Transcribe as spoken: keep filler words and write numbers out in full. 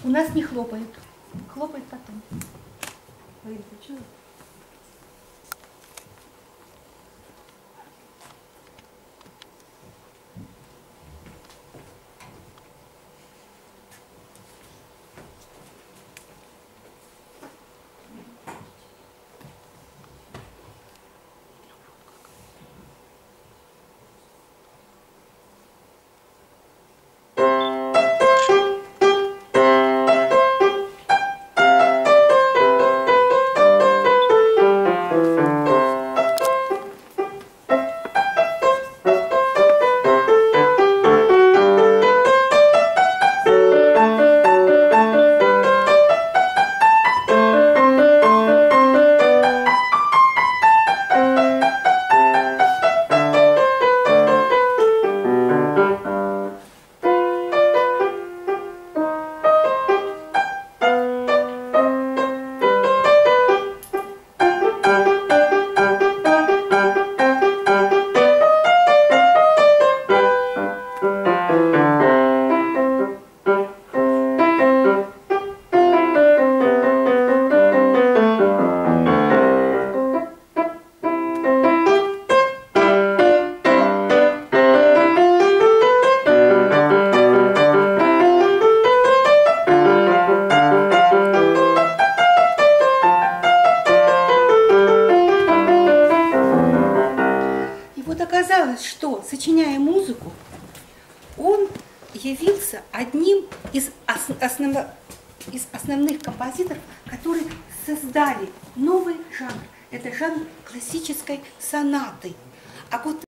У нас не хлопают. Хлопает потом. Лариса, чего? Оказалось, что, сочиняя музыку, он явился одним из, основ... из основных композиторов, которые создали новый жанр. Это жанр классической сонаты. А вот